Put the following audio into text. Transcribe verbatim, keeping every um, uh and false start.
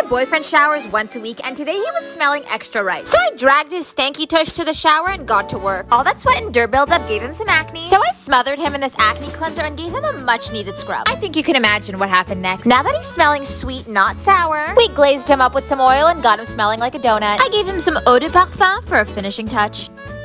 boyfriend showers once a week, and today he was smelling extra right. So I dragged his stanky tush to the shower and got to work. All that sweat and dirt buildup gave him some acne, so I smothered him in this acne cleanser and gave him a much-needed scrub. I think you can imagine what happened next. Now that he's smelling sweet, not sour, we glazed him up with some oil and got him smelling like a donut. I gave him some eau de parfum for a finishing touch.